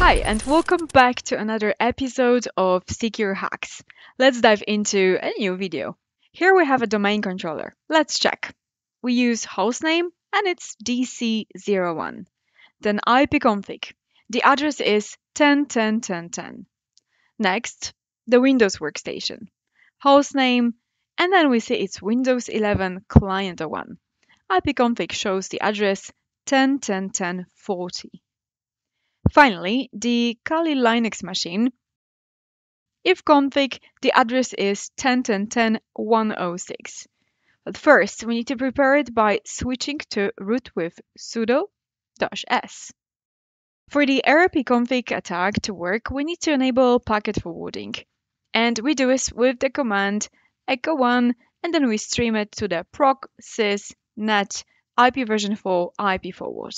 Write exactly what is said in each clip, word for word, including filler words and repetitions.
Hi, and welcome back to another episode of CQURE Hacks. Let's dive into a new video. Here we have a domain controller. Let's check. We use hostname and it's D C zero one. Then I P config. The address is ten dot ten dot ten dot ten. Next, the Windows workstation. Hostname, and then we see it's Windows eleven client oh one. I P config shows the address ten dot ten dot ten dot forty. Finally, the Kali Linux machine. If config, the address is ten dot ten dot ten dot one oh six. But first, we need to prepare it by switching to root with sudo -s. For the A R P config attack to work, we need to enable packet forwarding. And we do this with the command echo one, and then we stream it to the proc sys net I P version four I P forward.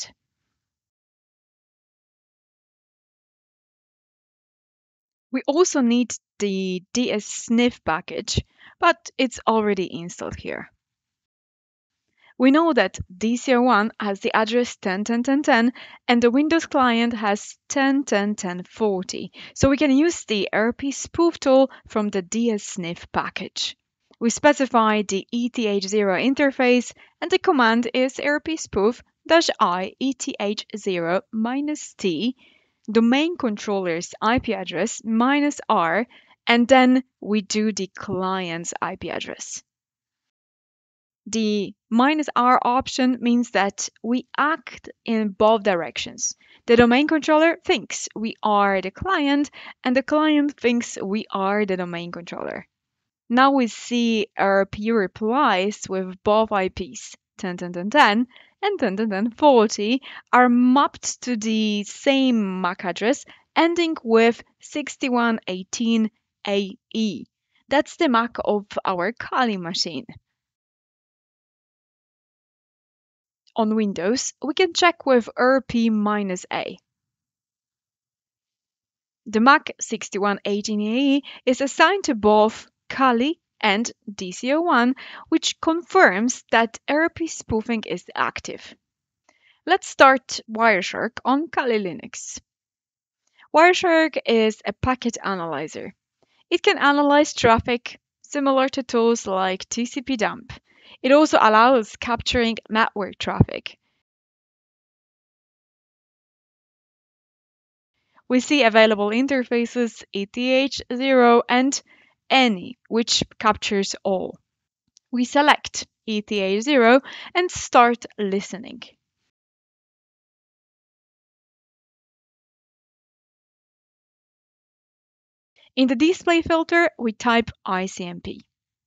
We also need the dsniff package, but it's already installed here. We know that D C zero one has the address ten dot ten dot ten dot ten and the Windows client has ten dot ten dot ten dot forty, so we can use the A R P spoof tool from the dsniff package. We specify the E T H zero interface and the command is A R P spoof -i E T H zero -t domain controller's I P address minus R, and then we do the client's I P address. The minus R option means that we act in both directions. The domain controller thinks we are the client, and the client thinks we are the domain controller. Now we see A R P replies with both I Ps, ten dot ten dot ten and ten dot ten dot forty, are mapped to the same M A C address ending with sixty-one eighteen A E. That's the M A C of our Kali machine. On Windows, we can check with A R P-A. The M A C sixty-one eighteen A E is assigned to both Kali and D C zero one, which confirms that A R P spoofing is active. Let's start Wireshark on Kali Linux. Wireshark is a packet analyzer. It can analyze traffic similar to tools like T C P dump. It also allows capturing network traffic. We see available interfaces E T H zero and any, which captures all. We select E T H zero and start listening. In the display filter, we type I C M P.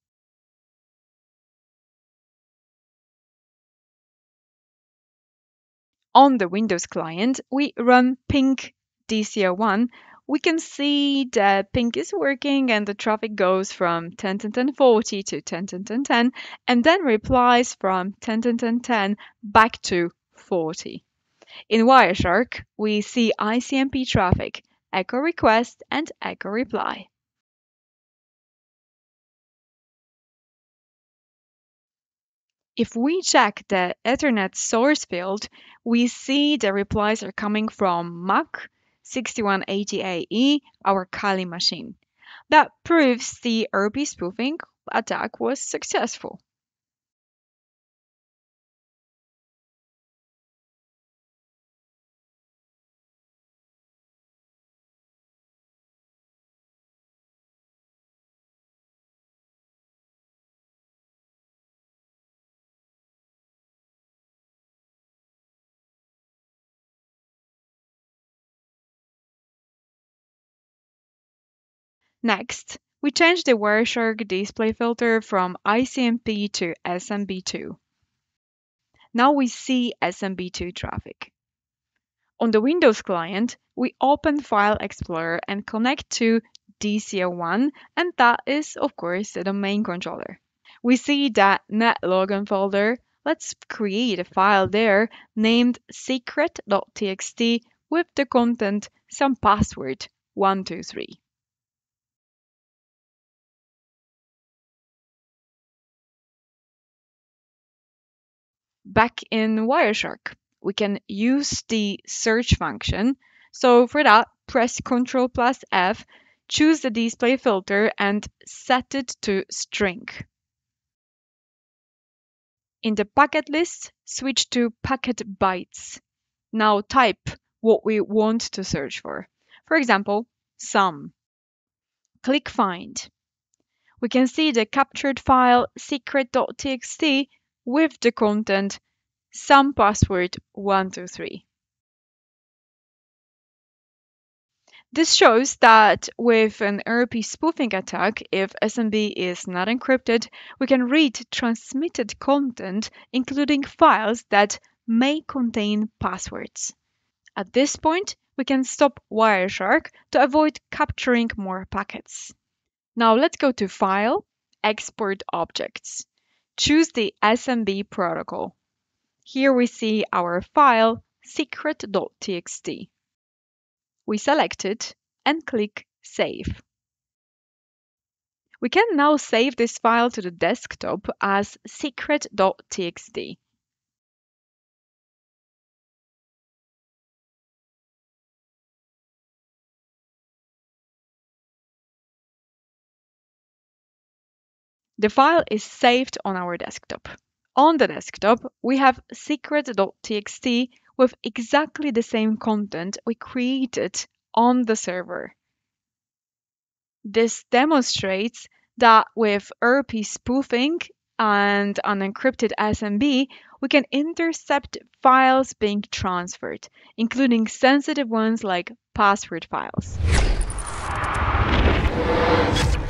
On the Windows client, we run ping D C zero one. We can see that ping is working and the traffic goes from ten dot ten dot forty to ten dot ten dot ten and then replies from ten dot ten dot ten back to forty. In Wireshark, we see I C M P traffic, echo request and echo reply. If we check the Ethernet source field, we see the replies are coming from M A C sixty-one eighty A E, our Kali machine. That proves the A R P spoofing attack was successful. Next, we change the Wireshark display filter from I C M P to S M B two. Now we see S M B two traffic. On the Windows client, we open File Explorer and connect to D C zero one, and that is, of course, the domain controller. We see that netlogon folder. Let's create a file there named secret dot t x t with the content some password one two three. Back in Wireshark, we can use the search function. So for that, press Ctrl plus F, choose the display filter and set it to string. In the packet list, switch to packet bytes. Now type what we want to search for. For example, some. Click Find. We can see the captured file secret.txt with the content some password one two three. This shows that with an A R P spoofing attack, if S M B is not encrypted, we can read transmitted content, including files that may contain passwords. At this point, we can stop Wireshark to avoid capturing more packets. Now let's go to File, Export Objects. Choose the S M B protocol. Here we see our file secret.txt. We select it and click Save. We can now save this file to the desktop as secret.txt. The file is saved on our desktop. On the desktop, we have secret.txt with exactly the same content we created on the server. This demonstrates that with A R P spoofing and unencrypted S M B, we can intercept files being transferred, including sensitive ones like password files.